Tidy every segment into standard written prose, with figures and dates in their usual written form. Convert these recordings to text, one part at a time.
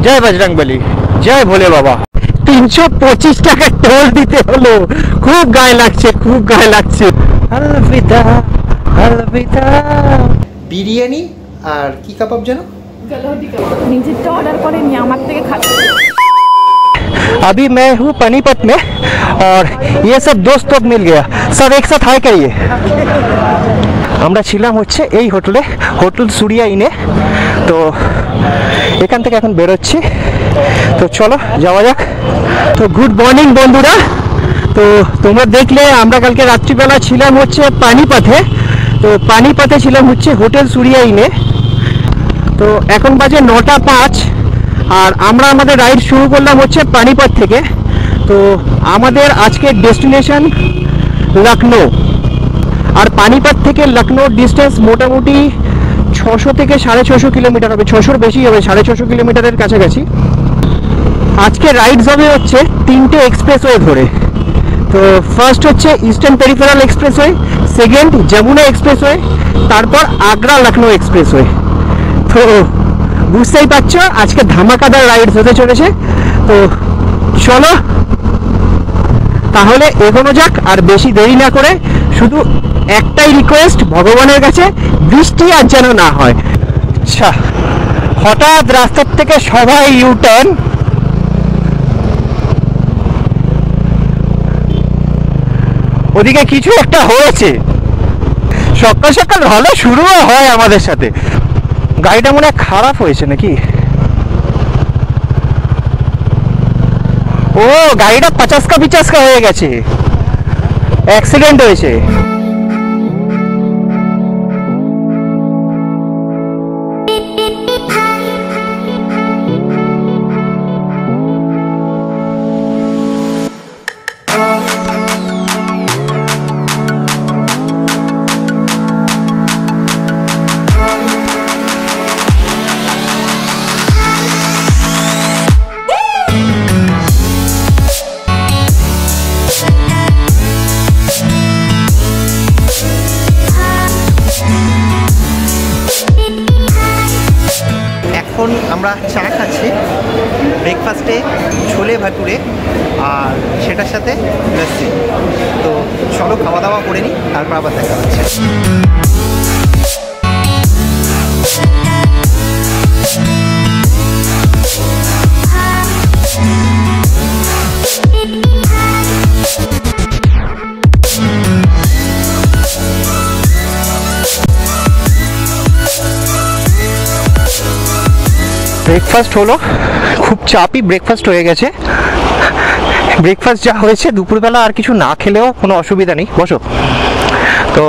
জয় বজরংবলী, জয় ভোলে বাবা। 325 টাকা টোল দিতে হলো। খুব গায়ে লাগছে, খুব গায়ে লাগছে। আলবিদা আলবিদা। বিরিয়ানি আর কি কাবাব যেন নিজেরটা অর্ডার করে নিয়ে আমার থেকে খাচ্ছে। अभी मैं हूँ पानीपत में और ये सब दोस्त लोग मिल गया, सब एक साथ हाय करिए। আমরা ছিলাম হচ্ছে এই হোটেলে, হোটেল সুরিয়া ইনে। তো এখান থেকে এখন বেরোচ্ছি, তো চলো যাওয়া যাক। তো গুড মর্নিং বন্ধুরা। তো তোমরা দেখলে আমরা কালকে রাত্রিবেলা ছিলাম হচ্ছে পানিপথে। তো পানিপথে ছিলাম হচ্ছে হোটেল সুরিয়া ইনে। তো এখন বাজে 9:05 আর আমরা আমাদের রাইড শুরু করলাম হচ্ছে পানিপথ থেকে। তো আমাদের আজকের ডেস্টিনেশন লখনৌ। আর পানিপথ থেকে লখনৌর ডিস্টেন্স মোটামুটি 600 থেকে 650 কিলোমিটার হবে, 600-র বেশি হবে, 650 কিলোমিটারের কাছাকাছি। আজকে রাইডস হবে হচ্ছে 3টে এক্সপ্রেসওয়ে ধরে। তো ফার্স্ট হচ্ছে eastern peripheral expressway, second Yamuna expressway, তারপর আগ্রা লখনৌ এক্সপ্রেসওয়ে। তো বুঝতেই পারছো আজকে ধামাকাদার রাইডস হতে চলেছে। তো চলো তাহলে এগোনো যাক। আর বেশি দেরি না করে শুধু একটাই রিকোয়েস্ট ভগবানের কাছে, বৃষ্টি আর যেন না হয়। আচ্ছা, হঠাৎ রাস্তার থেকে সবাই ইউটার্ন। ওদিকে কিছু একটা হয়েছে। সকাল সকাল ভালো শুরুও হয় আমাদের সাথে। গাড়িটা মনে হয় খারাপ হয়েছে নাকি? ও গাড়িটা 50 হয়ে গেছে, অ্যাক্সিডেন্ট হয়েছে। এখন আমরা চা খাচ্ছি, ব্রেকফাস্টে ছোলে ভাটুরে আর সেটার সাথে লস্যি। তো চলো খাওয়া দাওয়া করে নিই, তারপর আবার দেখা হচ্ছে। ব্রেকফাস্ট হলো, খুব চাপই ব্রেকফাস্ট হয়ে গেছে। ব্রেকফাস্ট যা হয়েছে, দুপুরবেলা আর কিছু না খেলেও কোনো অসুবিধা নেই। বসো। তো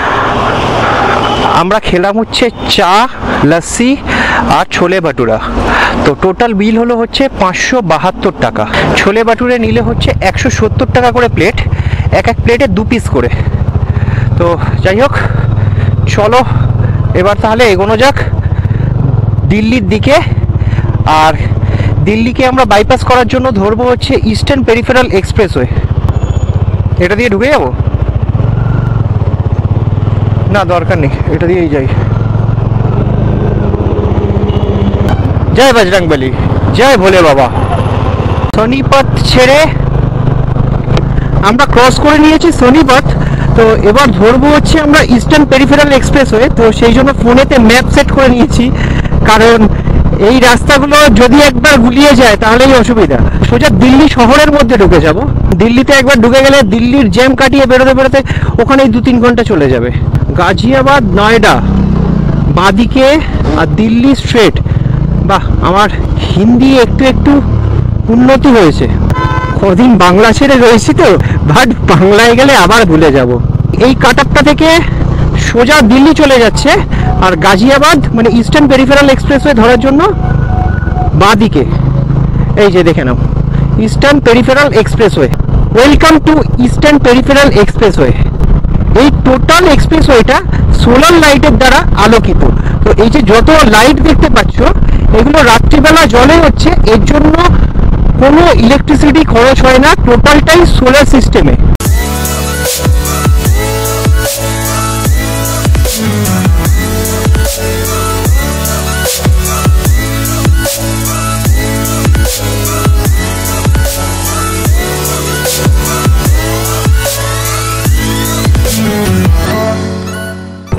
আমরা খেলাম হচ্ছে চা, লস্যি আর ছোলে ভাটুরা। তো টোটাল বিল হলো হচ্ছে 572 টাকা। ছোলে ভাটুরে নিলে হচ্ছে 170 টাকা করে প্লেট, এক প্লেটে 2 পিস করে। তো যাই হোক, চলো এবার তাহলে এগোনো যাক দিল্লির দিকে। আর দিল্লিকে আমরা বাইপাস করার জন্য ধরবো হচ্ছে ইস্টার্ন পেরিফেরাল এক্সপ্রেসওয়ে। এটা দিয়ে ঢুকে যাবো না, দরকার নেই, এটা দিয়েই যাই। জয় বজরংবলী, জয় ভোলে বাবা। সোনিপথ ছেড়ে আমরা ক্রস করে নিয়েছি সোনিপথ। তো এবার ধরবো হচ্ছে আমরা ইস্টার্ন পেরিফেরাল এক্সপ্রেসওয়ে। তো সেই জন্য ফোনেতে ম্যাপ সেট করে নিয়েছি, কারণ এই রাস্তাগুলো যদি একবার গুলিয়ে যায় তাহলেই অসুবিধা। সোজা দিল্লি শহরের মধ্যে ঢুকে যাব। দিল্লিতে একবার ঢুকে গেলে দিল্লির জ্যাম কাটিয়ে বেরোতে বেরোতে ওখানেই 2-3 ঘন্টা চলে যাবে। গাজিয়াবাদ, নয়ডা বাঁদিকে আর দিল্লি স্ট্রেট। বাহ, আমার হিন্দি একটু একটু উন্নতি হয়েছে। কদিন বাংলা ছেড়ে রয়েছি তো, বাট বাংলায় গেলে আবার ভুলে যাব। এই কাটারটা থেকে সোজা দিল্লি চলে যাচ্ছে। আর গাজিয়াবাদ মানে ইস্টার্ন পেরিফেরাল এক্সপ্রেসওয়ে ধরার জন্য বাঁদিকে এই যে দেখে নাও, eastern peripheral expressway. Welcome to eastern peripheral expressway. এই টোটাল এক্সপ্রেসওয়েটা সোলার লাইটের দ্বারা আলোকিত। তো এই যে যত লাইট দেখতে পাচ্ছ, এগুলো রাত্রিবেলা জ্বলে হচ্ছে, এর জন্য কোনো ইলেকট্রিসিটি খরচ হয় না, টোটালটাই সোলার সিস্টেমে।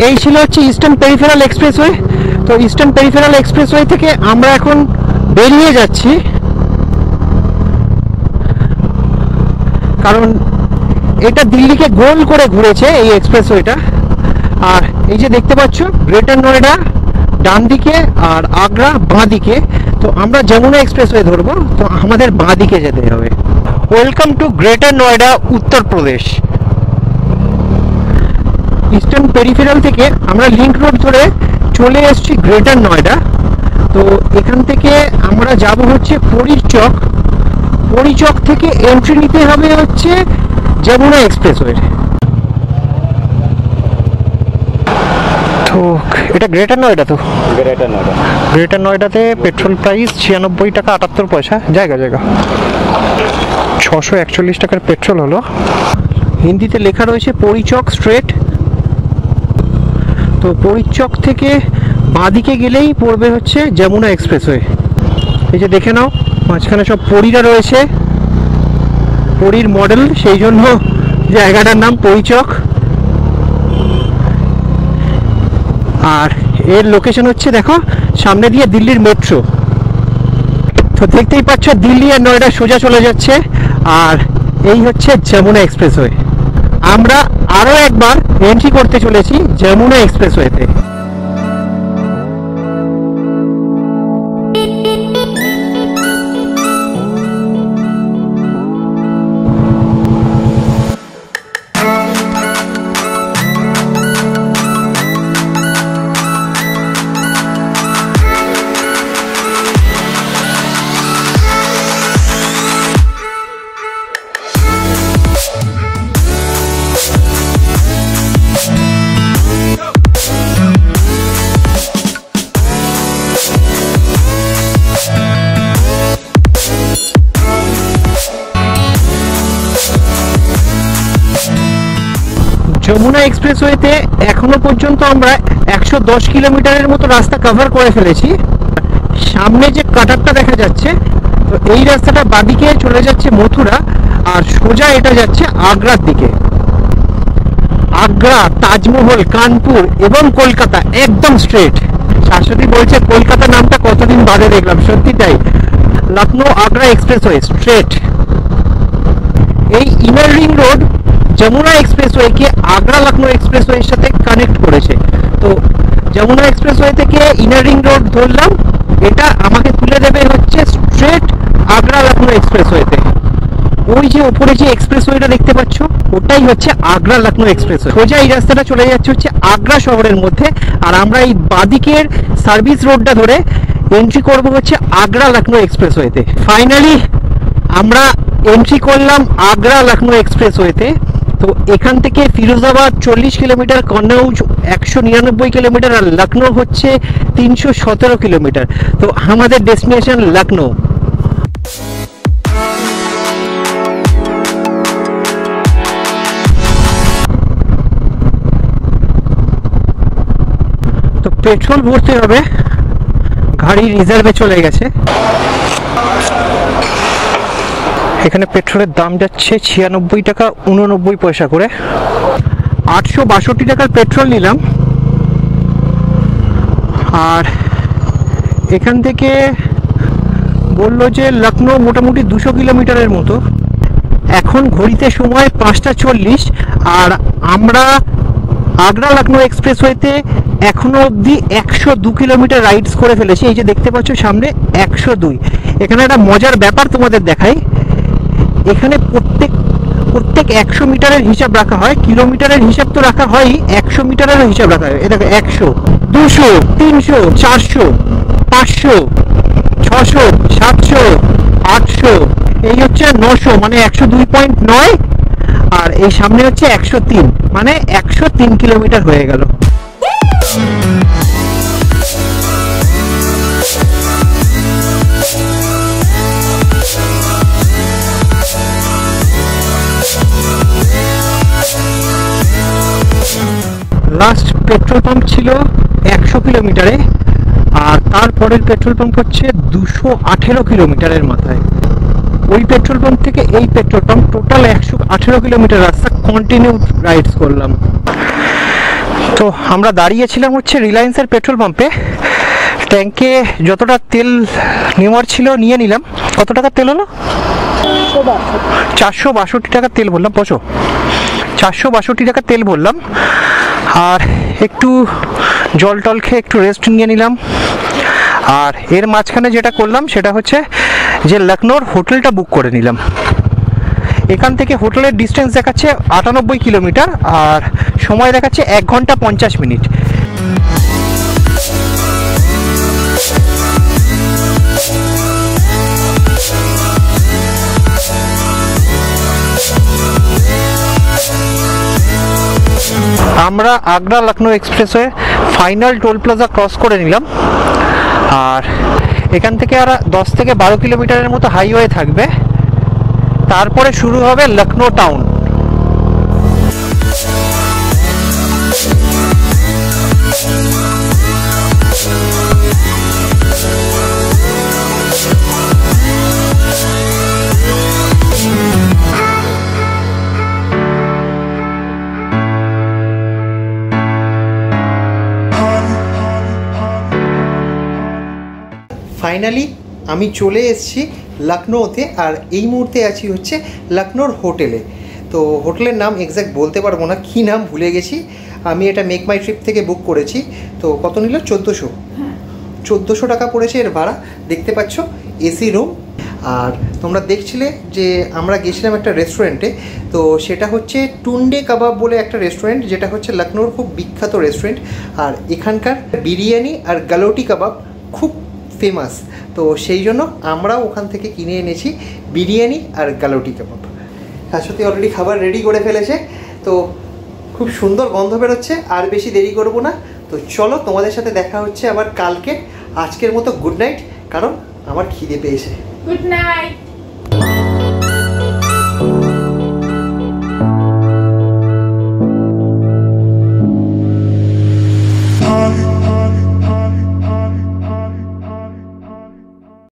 এই ছিল হচ্ছে ইস্টার্ন পেরিফেরাল এক্সপ্রেসওয়ে। তো ইস্টার্ন পেরিফেরাল এক্সপ্রেসওয়ে থেকে আমরা এখন বেরিয়ে যাচ্ছি, কারণ এটা দিল্লিকে গোল করে ঘুরেছে এই এক্সপ্রেসওয়েটা। আর এই যে দেখতে পাচ্ছ গ্রেটার নয়ডা ডান দিকে আর আগ্রা বাঁ দিকে। তো আমরা যমুনা এক্সপ্রেসওয়ে ধরবো, তো আমাদের বাঁ দিকে যেতে হবে। Welcome to greater Noida, Uttar Pradesh. Eastern peripheral থেকে আমরা লিংক রোড ধরে চলে এসেছি গ্রেটার নয়ডা। তো এখান থেকে আমরা যাব হচ্ছে পরীর চক। পরী চক থেকে এন্ট্রি নিতে হবে হচ্ছে যমুনা এক্সপ্রেসওয়ে। তো এটা গ্রেটার নয়ডা, তো গ্রেটার নয়ডাতে পেট্রোল প্রাইস 96 টাকা 78 পয়সা জায়গা 641 টাকার পেট্রোল হলো। হিন্দিতে লেখা রয়েছে পরী চক স্ট্রেট। তো পরী চক থেকে বাঁদিকে গেলেই পড়বে হচ্ছে যমুনা এক্সপ্রেসওয়ে। এই যে দেখে নাও মাঝখানে সব পরীরা রয়েছে, পরীর মডেল, সেই জন্য জায়গাটার নাম পরী চক। আর এর লোকেশন হচ্ছে দেখো সামনে দিয়ে দিল্লির মেট্রো। তো দেখতেই পাচ্ছ দিল্লি আর নয়ডা সোজা চলে যাচ্ছে। আর এই হচ্ছে যমুনা এক্সপ্রেসওয়ে। আমরা আরো একবার এন্ট্রি করতে চলেছি যমুনা এক্সপ্রেসওয়েতে। যমুনা এক্সপ্রেসওয়েতে এখনো পর্যন্ত আমরা 110 কিলোমিটারের মতো রাস্তা কভার করে ফেলেছি। সামনে যে কাটারটা দেখা যাচ্ছে, তো এই রাস্তাটা বাঁদিকে চলে যাচ্ছে মথুরা, আর সোজা এটা যাচ্ছে আগ্রার দিকে। আগ্রা, তাজমহল, কানপুর এবং কলকাতা একদম স্ট্রেট। শাশ্বতী বলছে কলকাতা নামটা কতদিন বাদে দেখলাম, সত্যি তাই। Lucknow Agra expressway straight. এই ইনার রিং রোড যমুনা এক্সপ্রেসওয়েকে আগ্রা লখনৌ এক্সপ্রেসওয়ের সাথে কানেক্ট করেছে। তো যমুনা এক্সপ্রেসওয়ে থেকে ইনার রিং রোড ধরলাম, এটা আমাকে তুলে দেবে হচ্ছে স্ট্রেট আগ্রা লখনৌ এক্সপ্রেসওয়েতে। ওই যে উপরে যে এক্সপ্রেসওয়েটা দেখতে পাচ্ছ, ওটাই হচ্ছে আগ্রা লখনৌ এক্সপ্রেসওয়ে। সোজা এই রাস্তাটা চলে যাচ্ছে হচ্ছে আগ্রা শহরের মধ্যে। আর আমরা এই বাদিকের সার্ভিস রোডটা ধরে এন্ট্রি করব হচ্ছে আগ্রা লখনৌ এক্সপ্রেসওয়েতে। ফাইনালি আমরা এন্ট্রি করলাম আগ্রা লখনৌ এক্সপ্রেসওয়েতে। তো এখান থেকে ফিরোজাবাদ 40 কিলোমিটার, কনৌজ 199 কিলোমিটার, আর লখনৌ হচ্ছে 317 কিলোমিটার। তো আমাদের ডেস্টিনেশন লখনৌ। তো পেট্রোল ভরতে হবে, গাড়ি রিজার্ভে চলে গেছে। এখানে পেট্রোলের দাম যাচ্ছে 96 টাকা 89 পয়সা করে। 862 টাকার পেট্রোল নিলাম। আর এখান থেকে বললো যে লখনৌ মোটামুটি 200 কিলোমিটারের মতো। এখন ঘড়িতে সময় 5:40। আর আমরা আগ্রা লখনৌ এক্সপ্রেসওয়েতে এখনো অবধি 102 কিলোমিটার রাইডস করে ফেলেছি। এই যে দেখতে পাচ্ছ সামনে 102। এখানে একটা মজার ব্যাপার তোমাদের দেখাই। এখানে প্রত্যেক 100 মিটারের হিসাব রাখা হয়, কিলোমিটারের হিসাব তো রাখা হয়, 100 মিটারের হিসাব রাখা হয়। এটা 100, 200, 300, 400, 500, 600, 700, 800, এই হচ্ছে 900, মানে 102.9। আর এই সামনে হচ্ছে 103, মানে 103 কিলোমিটার হয়ে গেল। লাস্ট পেট্রোল পাম্প ছিল 100 কিলোমিটারে, আর তারপরের পেট্রোল পাম্প হচ্ছে 218 কিলোমিটারের মাথায়। ওই পেট্রোল পাম্প থেকে এই পেট্রোল পাম্প টোটাল 118 কিলোমিটার রাস্তা কন্টিনিউ রাইডস করলাম। তো আমরা দাঁড়িয়েছিলাম হচ্ছে রিলায়েন্সের পেট্রোল পাম্পে। ট্যাঙ্কে যতটা তেল নেওয়ার ছিল নিয়ে নিলাম। কত টাকার তেল হলো? 462 টাকার তেল বললাম। 462 টাকার তেল বললাম। আর একটু জল টল খেয়ে একটু রেস্ট নিয়ে নিলাম। আর এর মাঝখানে যেটা করলাম সেটা হচ্ছে যে লখনৌর হোটেলটা বুক করে নিলাম। এখান থেকে হোটেলের ডিস্টেন্স দেখাচ্ছে 98 কিলোমিটার আর সময় দেখাচ্ছে 1 ঘন্টা 50 মিনিট। আমরা Agra Lucknow expressway final toll plaza cross করে নিলাম। আর এখান থেকে আর 10 থেকে 12 কিলোমিটারের মতো হাইওয়ে থাকবে। তারপরে শুরু হবে লখনৌ টাউন। ফাইনালি আমি চলে এসেছি লখনৌতে। আর এই মুহূর্তে আছি হচ্ছে লখনৌর হোটেলে। তো হোটেলের নাম এক্স্যাক্ট বলতে পারবো না, কী নাম ভুলে গেছি। আমি এটা মেক মাই ট্রিপ থেকে বুক করেছি। তো কত নিল? 1400 টাকা পড়েছে এর ভাড়া। দেখতে পাচ্ছ এসি রুম। আর তোমরা দেখছিলে যে আমরা গেছিলাম একটা রেস্টুরেন্টে। তো সেটা হচ্ছে টুন্ডে কাবাব বলে একটা রেস্টুরেন্ট, যেটা হচ্ছে লখনৌর খুব বিখ্যাত রেস্টুরেন্ট। আর এখানকার বিরিয়ানি আর গালোটি কাবাব খুব ফেমাস। তো সেই জন্য আমরাও ওখান থেকে কিনে এনেছি বিরিয়ানি আর গালোটি কাবাব। শাশ্বতী অলরেডি খাবার রেডি করে ফেলেছে। তো খুব সুন্দর গন্ধ বেরোচ্ছে। আর বেশি দেরি করব না। তো চলো, তোমাদের সাথে দেখা হচ্ছে আবার কালকে। আজকের মতো গুড নাইট, কারণ আমার খিদে পেয়েছে। Good night.